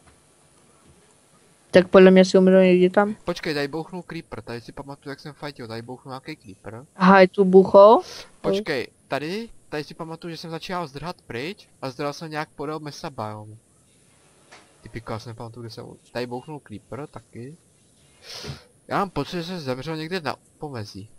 Tak podľa mňa si umrel niekde tam. Počkej, tady bouchnul creeper, tady si pamatuju, jak jsem fightil, tady bouchnul nějaký creeper. Aha, je tu buchol. Počkej, tady si pamatuju, že jsem začal zdrhat pryč a zdrhal jsem nějak podél mesa biomu. Ty piko, já se nepamatuju, kde jsem, tady bouchnul creeper taky. Já mám pocit, že jsem zemřel někde na pomezí.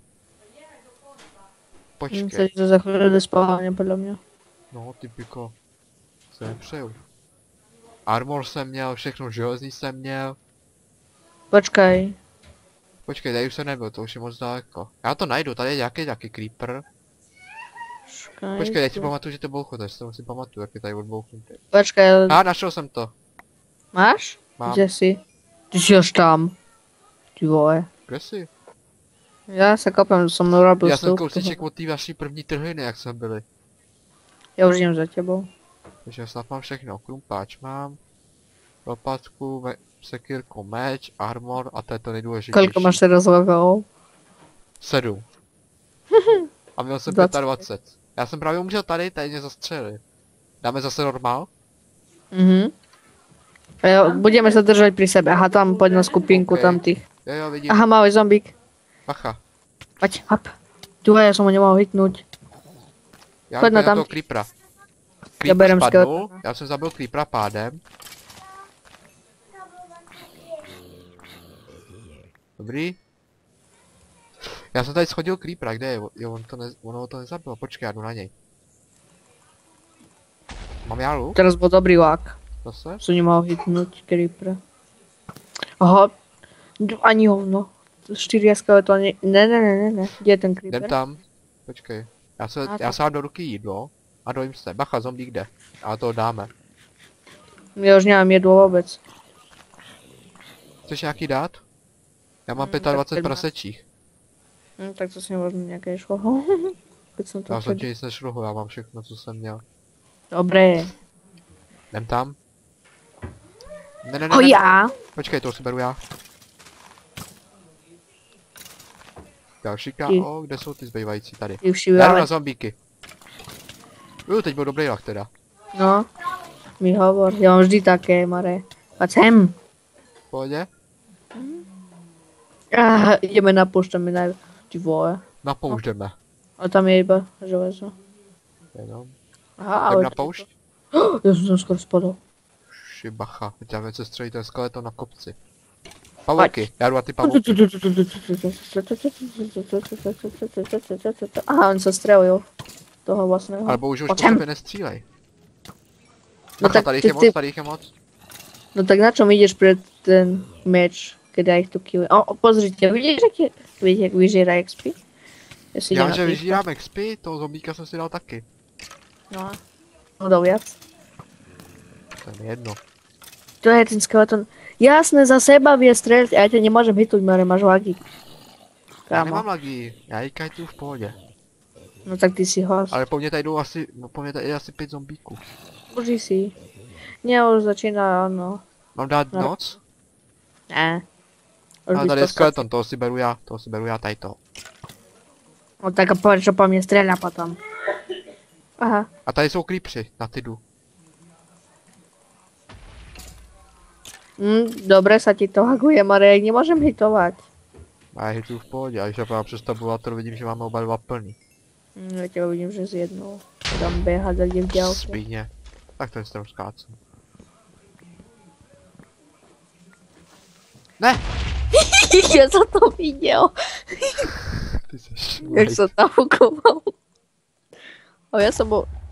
Počkej, Sa ti to za chvíľu do spávania, podľa mňa. no ty piko, se nepřeju. Armor jsem měl, všechno železný jsem měl. Počkaj. Počkej, tady už jsem nebyl, to už je moc daleko. Já to najdu, tady je nějaký creeper. Počkej, teď si pamatuju, že to bouchlo, takže si to musím pamatuju, jak je tady odbouchnutý. Počkaj, Našel jsem to. máš? Mám. Kde si? Ty si až tam. Ty vole. Kde jsi? Ja sa kopem, som urobil Já jsem stĺp. kousíček od té vaší první trhliny, jak jsme byli. Ja už idem za tebou. Takže snad mám všechno. Krumpáč mám. Lopatku, sekírku, meč, armor a to je to nejdůležitější. Koľko máš teraz levelov? 7. A měl jsem 20. 25. Já jsem právě umřel tady mě zastřelili. Dáme zase normál? Budeme sa držať pri sebe. Aha, tam poď na skupinku, Ok. tam tých. Jo, vidím. Aha, malý zombík. Bacha. Poď, hop. Tu ja som ho nemohol hitnúť. Já Pojď na jdu tam. toho creepera. Já Creeper berem spadnul, skeletona. já jsem zabil creepera pádem. Dobrý. Já jsem tady schodil creepera, kde je? Jo, ono to nezabilo, počkej, já jdu na něj. Mám já luk? Teraz bol dobrý lák. Zase? Som nemohol hitnúť creepera. Aha. Ani hovno. 4 skeletóny. Ne. Kde je ten Jdem creeper? tam. Počkej. Já se dám do ruky jídlo a dojím se. Bacha, zombík jde. Ale to dáme. Ja už nemám jedlo vôbec. Chceš nějaký dát? Já mám tak 25 teď máš. prasečích. Tak to si možno nejaké šlo. Keď som to Já jsem ti chodil. nic nešrohu, já mám všechno, co jsem měl. Dobre. Jdem tam. Ne. O ja. Počkej, to si beru já. Další Ty. KO, kde jsou ty zbývající tady? Ty už si Já jdu na vyvále. zombíky. Teď byl dobrý lak teda. No. Mi hovor. Ja mám vždy také, Mare. Poď sem. V pohodě? Ideme na púšťame na... Ty vole. Na poušť jdeme. A tam je iba železo. Jenom. Aha, Jdem ale... na poušť? Ja som tam skoro spadol. Šibacha, teď tam se střelí ten skeleton na kopci. Pavouky, já jdu na ty pavouky. Aha, on sa strelil. Toho vlastného. Ale bohužel už po Počem. tebe nestřílej. No Bacha, tak tady jich ty- je ty- moc, tady jich je moc. No tak na čom ideš pred ten meč, keď ja ich tu killujem? O, pozrite, vidíš, jak vyžiera XP? Ja si idem Já, na že tých. vyžírám XP, toho zombíka jsem si dal taky. No. No do viac. To je mi jedno. To je ten skeleton. Jasné, za seba vie streliť a ja ťa nemôžem hitnúť, Mare, máš lagy. Já nemám Kámo. lagí, já jí tu v pohodě. No tak ty si host. Ale po mně tady jdou asi, po mně tady je asi 5 zombíků. Uži si. Nie, už začína, no. Mám dát No. noc? Ne. Už Ale by tady je to skeleton, toho si beru já tady to. No tak a prečo po mne strieľa potom? Aha. A tady jsou creepři, na ty jdu. Dobre sa ti to haguje, Marek, nemôžem hitovať. A já hituju v pohodě, a když já právě přes tabulátor vidím, že máme oba dva plný. Ja teba vidím, že z jednou. Tam behať a kde v ďalke. Svíně. Tak ten strom skácem. Ne! Ja som to videl, Ty jsi jak sa tam hukoval. A ja som bol...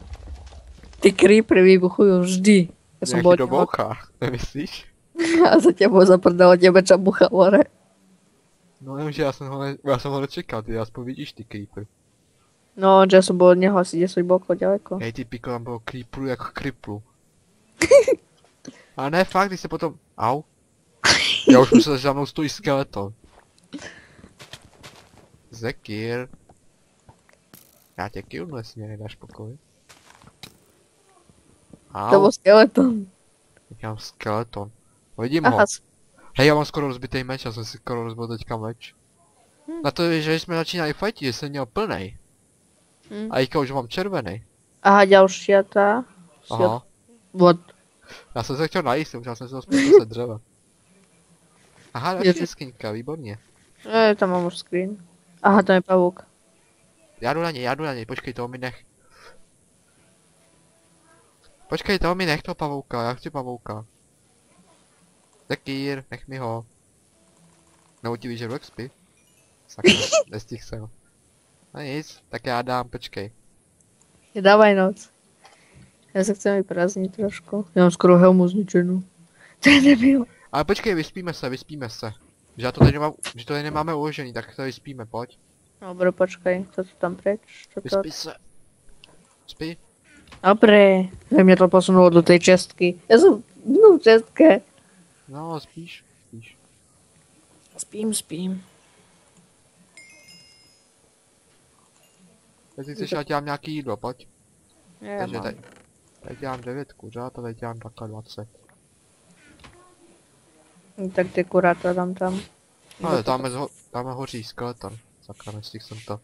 Ty creepery vybuchují vždy. Já jsem Nějaký byl do boucha, nemyslíš? a za tebou zaprdala tebe čabucha hore. No nevím, že já jsem ho nečekal, ty aspoň vidíš ty creepery. No, že jsem byl od něho asi 10 bloků daleko. Hej, ty piko, tam bylo creeperů jako kriplu. A ne fakt, když se potom... Au. Já už myslel, že za mnou stojí skeleton. Zekir. Já tě killnu, jestli mě nedáš pokoj. To byl Au, skeleton. já mám skeleton. Vidím ho. Aha, Hej, já mám skoro rozbitý meč, já jsem si skoro rozbil teďka meč. Na to je, že jsme začínali fightit, že jsem měl plnej. Hm. A teďka už mám červený. aha, další ta. Aha. What? Já jsem se chtěl najíst, já jsem se aspoň se dřeva. Aha, další skynka, výborně. Tam mám už screen. Aha, tam je pavouk. Já jdu na něj, počkej, toho mi nech. Počkej, toho mi nech toho pavouka, já chci pavouka. Zekýr, nech mi ho. Nebo ti vyžeru expy? Sakra, nestihl jsem. No nic, tak já dám, počkej. Dávaj noc. Já se chcem vyprázdnit trošku. Já mám skoro helmu zničenou. To je debil. Ale počkej, vyspíme se. Že já to tady nemám, že to tady nemáme uložený, tak se vyspíme, pojď. Dobre, počkej, co to tam preč? Čo to? Vyspí se. Spí. Dobre, mě to posunulo do té čestky. Já jsem v čestke. No, spíš. Spím. Jestli chceš, já dělám nějaký jídlo, pojď. Já Takže mám. tady dělám 9 kuřat a tady dělám takhle 20. Tak ty kuráta dám tam. Ale tam hoří skeleton. Sakra, nestihl jsem to.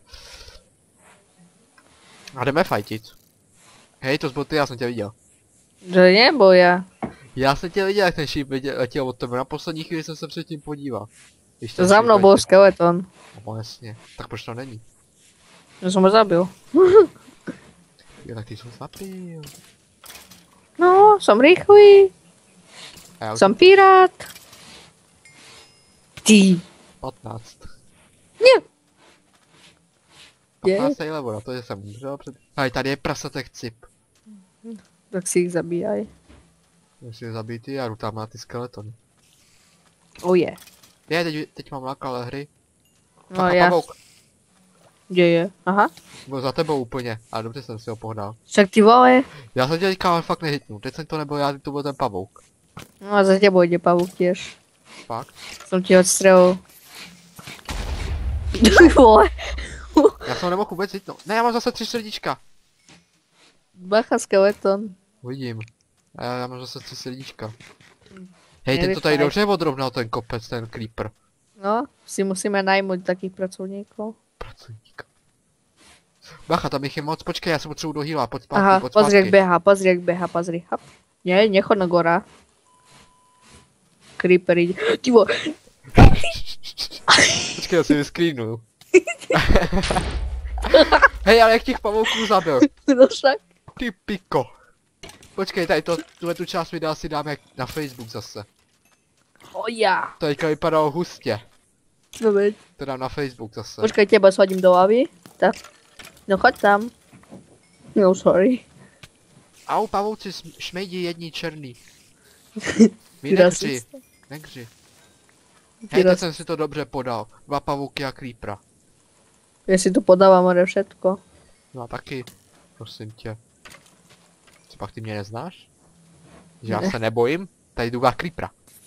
A jdeme fightit. Hej, to zbyl ty, já jsem tě viděl. Že nebo já? Já jsem tě viděl, jak ten šíp letěl od tebe. Na poslední chvíli jsem se předtím podíval. Když ten Za šíp mnou byl letěl. skeleton. No jasně, tak proč to není? Já jsem ho zabil. Jo, tak ty jsi ho zabil. No, jsem rychlý. A já už Jsem pirát. Ty. 15. Ne. 15 je levo, na to, že jsem umřel před... Hej, tady je prasatek cip. Tak si jich zabíjaj. Musím zabít ty a jdu tam na ty skeletony. Oh je. Teď mám lákalé hry. No A já. pavouk, Kde je? Aha. byl za tebou úplně, ale dobře jsem si ho pohnal. Však ty vole. Já jsem tě teďka ale fakt nehitnul, teď jsem to nebyl já, to byl ten pavouk. No a za tebou jde pavouk těž. Fakt? Jsem ti odstřelil. Ty vole. Já jsem ho nemohl vůbec hitnout. Ne, já mám zase 3 srdíčka. Bacha skeleton. Uvidím. A já mám zase 3 srdíčka. Hej, ten to Nevyfaj. tady dobře odrovnal ten kopec, ten creeper. No, si musíme najmout takých pracovníků. Pracovník. Bacha, tam jich je moc, počkej, já se potřebuji do heala, pojď zpátky, Aha, pojď pozri jak zpátky. běhá, pozri. Hop. Ne, nechod na gora. Creeper jde. Ty vole. Počkej, já si vyscreenuju. Hej, ale jak těch pavouků zabil? No však. Ty piko. Počkej, tady tuhle tu část videa si dáme na Facebook zase. O já. To teďka vypadalo hustě. No veď. To dám na Facebook zase. Počkej, teba shodím do lavy. Tak. No choď tam. No sorry. Au, pavouci, šmejdi jedni černý. Vy Ty nekři, rasista. nekři. Ty Hej, teď rasista. jsem si to dobře podal. 2 pavouky a creepera. Ja si to podávam ode všetko. No a taky, prosím tě. Co pak ty mě neznáš? Že já Ne. se nebojím? Tady jdu creepera.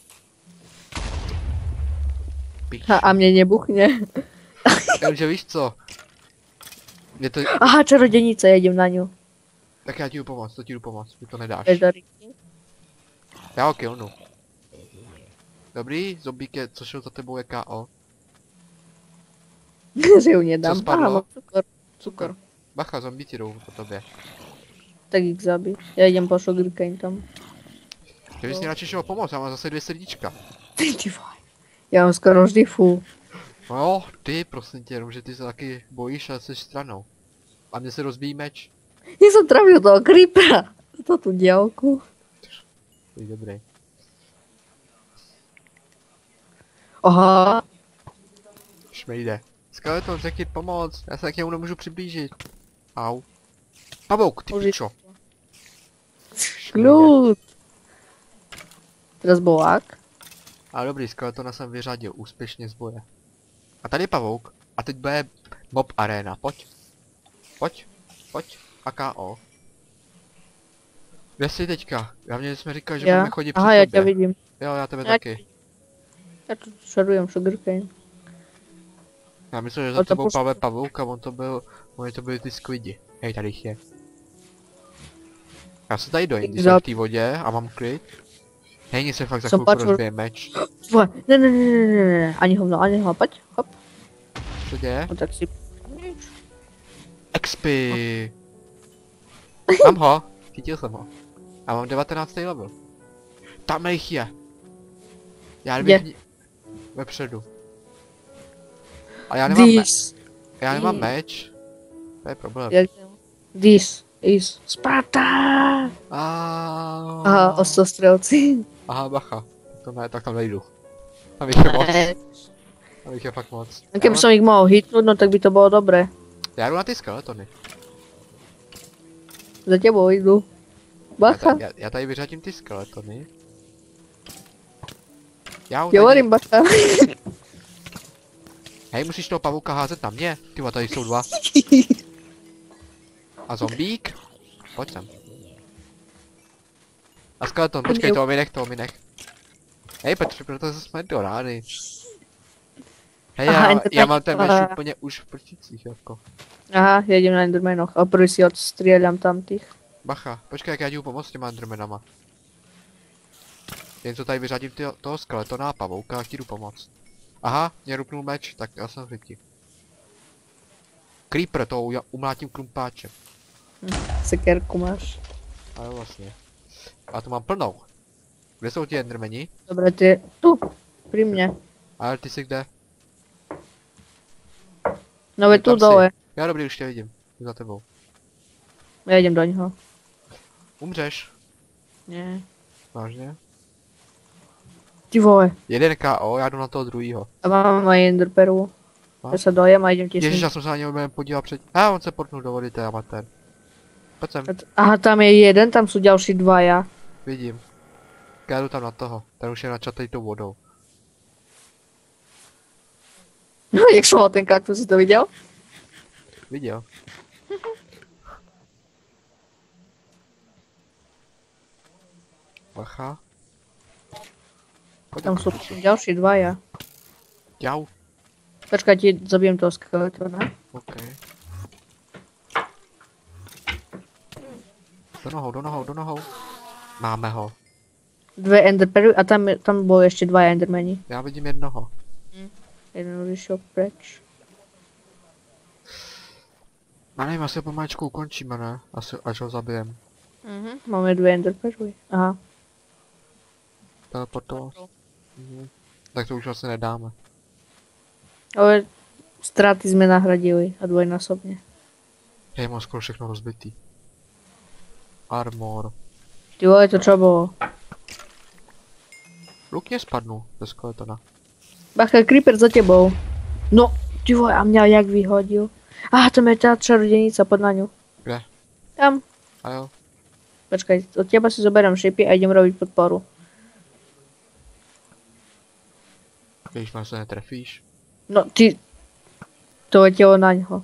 Pič. A mne nebuchne. Takže víš co? Mě to... Aha, čarodějnice, jedem na ňu. Tak já ti jdu pomoct, mi to nedáš. Beždariky. Já ho killnu. Dobrý, zombík je, co šel za tebou je KO. Že ju nedám. Co spadlo? Aha, mám cukor. Bacha, zombí ti jdou po tobě. Tak ich zabij. Ja idem po sugarcane tam. Že bys mě radši šel pomoct, já mám zase 2 srdíčka. Ty vole. Ja mám skoro vždy full. No jo, ty prosím tě, jenom že ty se taky bojíš a jsi stranou. A mě se rozbíjí meč. Ja som trafil toho creepera. To tú diaľku. To je dobrý. Aha. Šmejde. Skeleton, řekni pomoc, já se k němu nemůžu přiblížit. Au. Pavouk, ty Už- pičo. Kľud. Teraz bolák. Ale dobrý, skeletona jsem vyřadil úspěšně z boje. A tady je pavouk. A teď bude mob arena. Pojď. Pojď. Pojď. A KO. Kde jsi teďka? Hlavně jsme říkali, že budeme chodit Aha, před já tobě. tě vidím. Jo, já tebe Já- taky. Já tu šarujem sugarcane. Já myslel, že Ale za to tebou pust- plave pavouk a oni to byly ty squidi. Hej, tady jich je. Já se tady dojím, když jsem v té vodě a mám klid. Hej, mě se fakt za Jsem chvilku patrol- rozbije meč. Tvoje. Ne. Ani hovno, pojď. Hop. Co se děje? No tak si... Expy. Mám ho. Chytil jsem ho. A mám 19. level. Tam jich je. Já Kde? bych vepředu. A já nemám, This. já nemám meč. To je problém. This is Sparta. Aha, ostostřelci. Aha, bacha. To ne, tak tam nejdu. Tam jich je moc. Tam jich je fakt moc. Keby som ich mohol hitnúť, no tak by to bolo dobré. Já jdu na ty skeletony. Za tebou idú. Bacha. Já tady vyřadím ty skeletony. Já Ja hovorím bacha. Hej, musíš toho pavouka házet na mě. Ty vole, tady jsou dva. A zombík? Pojď sem. A skeleton, počkej, toho mi nech. Hej, Petře, proto jsme do rány. Hej, Aha, já mám ten meč aha. úplně už v prčicích, jako. Aha, ja idem na Endermanoch. A prvý si odstrieľam tamtých. Bacha, počkej, jak já jdu pomoct těma endermanama. Jen co tady vyřadím toho skeletona a pavouka, jak ti jdu pomoct. Aha, mě rupnul meč, tak já jsem chytí. Creeper, to umlátím klumpáčem. Sekerku máš. Ale vlastně. A to mám plnou. Kde jsou ti endermani? Dobre, ty tu. Pri mne. Ale ty jsi kde? No veď tu Tam si. dole. Já dobrý, už tě vidím. Jdu za tebou. Ja idem do něho. Umřeš. Nie. Vážně? Ty vole. Jeden KO, já jdu na toho druhýho. A mám aj enderperlu. No. Ja sa dojem a idem ti Ježiš, sem. já jsem se na něho podíval před... On se portnul do vody, to je amatér. Pojď sem, Aha, tam je jeden, tam sú ďalší dvaja. vidím. Já jdu tam na toho, ten už je načatej tou vodou. No, jak šlo ten kaktus, si to viděl? Viděl. Bacha. Pojď Tam jako sú kluci. ďalší dvaja. Jau. Počkaj, ti zabijem toho skeletona. OK. Do nohou. Máme ho. Dve enderperly a tam boli ešte dvaja endermeni. Já vidím jednoho. Jeden už išiel preč. Já nevím, asi ho pomaličku ukončíme, ne? Asi, až ho zabijem. Máme dve enderperly. Aha. Teleportoval. Tak to už asi nedáme. Ale straty sme nahradili a dvojnásobne. Já mám skoro všechno rozbitý. Armor. Ty vole, to čo bolo? Luk spadnul ze skeletona. Bacha, creeper za tebou. No, ty vole, a mňa jak vyhodil. Aha, tam je tá čarodenica pod na ňu. Kde? Tam. A jo. Počkaj, od teba si zoberám šipy a idem robiť podporu. Když se netrefíš. No, ty... To letelo na ňo.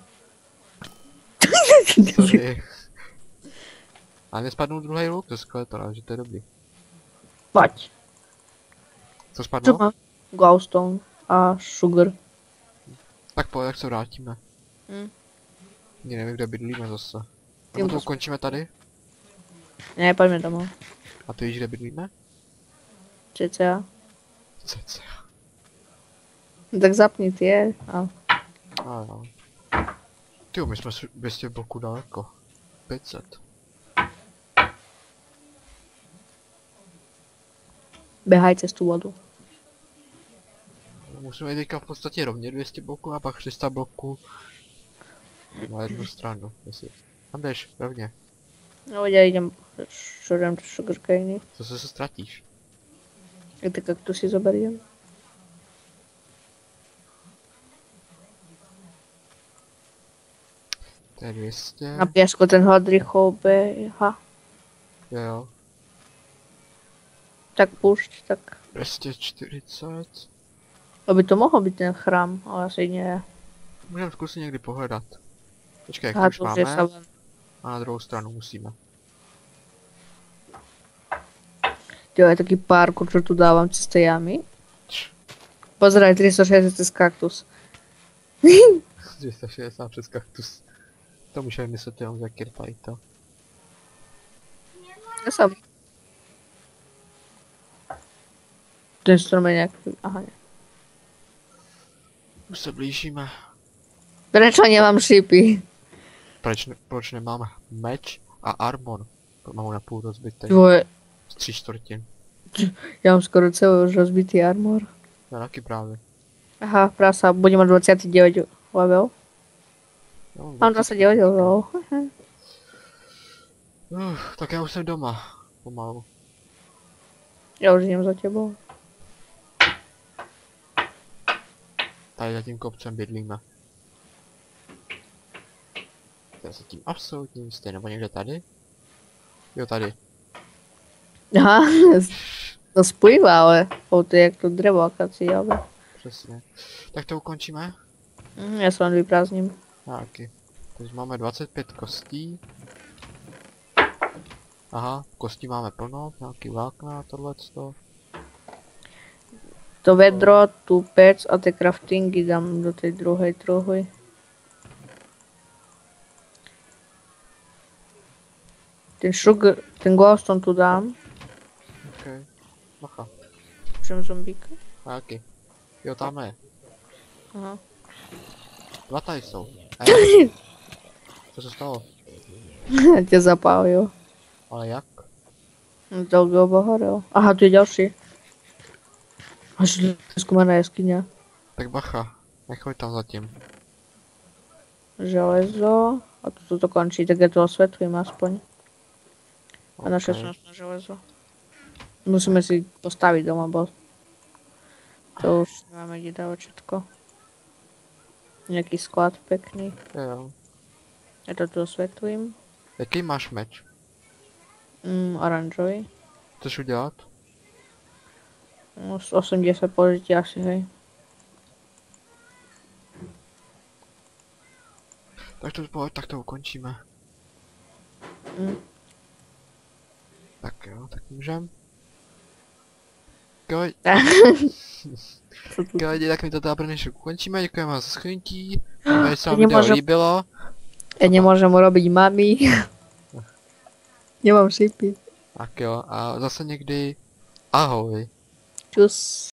Sorry. A nespadnul druhý luk ze skeletona, že to je dobrý. Poď. Co Čo spadlo? má? Glowstone a sugar. Tak pojď, tak se vrátíme. Hm. Ani nevím, kde bydlíme zase. Ty Nebo to musíš- ukončíme tady? Ne, poďme domov. A ty víš, kde bydlíme? Cca. Cca. Tak zapni tie a... A jo. Tyjo, my jsme 200 bloků daleko. 500. Behaj cez tú vodu. Musíme jít teďka v podstatě rovně 200 bloků a pak 300 bloků na jednu stranu. Jestli... Tam jdeš, rovně. No, ja idem... Šurem sugarcane. Zase se ztratíš. I tak kaktus si zoberiem. To je 200. Na piesku ten hod rýchlo beha. Jo. Tak pušť, tak. 240. Aby to mohlo být ten chrám, ale asi ne. Můžeme zkusit někdy pohledat. Počkej, jak A to už to už je máme? savan. A na druhou stranu musíme. Jo, je taký parkour, čo tu dávam cez tie jamy. Pozeraj, 360 cez kaktus. 260 přes kaktus. To můžeme myslet jenom za kirtaj to. Ja som. Ten strom je nejaký... Aha, nie. Už se blížíme. Prečo nemám šípy? Proč nemáme meč a armor? Mám ho na půl rozbitý. Tvoje... Z 3/4. Ja mám skoro celý už rozbitý armor. Já taky právě. Aha, prasa, budem mať 29 level. No, Mám 29 level. tak já už jsem doma. Pomalu. Ja už idem za tebou. Tady za tím kopcem bydlíme. Já se tím absolutně jistý, nebo někde tady? Jo, tady. Aha, to splýva, ale to je jak to drevo akaciové. Přesně. Tak to ukončíme? Ja sa len vyprázdním. Taky. Takže máme 25 kostí. Aha, kostí máme plno, nějaký vlákna, tohleto. To vedro, tu pec a tie craftingy dám do tej druhej truhy. Ten sugar, ten glowstone tu dám. OK. Macha. Všem zombíka. Taky. Jo, tam je. Aha. Dva tady jsou. Co se stalo? Tě zapálil. Ale jak? Dlho pohorel. Aha, tu je ďalší. Až skúmaná jeskyňa. Tak bacha. Nechoď tam zatím. Železo. A tu to končí, tak ja to osvetlím aspoň. A na 16 na železo. Musíme si postaviť doma, bo to už nemáme kde dávať všetko. Nejaký sklad pekný. Jo. Ja to tu osvetlím. Jaký máš meč? Oranžový. Chceš udělat? No, z 80 použití asi, hej. Tak to ukončíme. Tak jo, tak můžem. Kajdi, tak my to teda pro dnešek ukončíme, děkujeme za shrnutí. Doufám, že se vám video líbilo. Ja nemôžem urobiť mami. Nemám šípy. Tak jo, a zase někdy ahoj. Čus.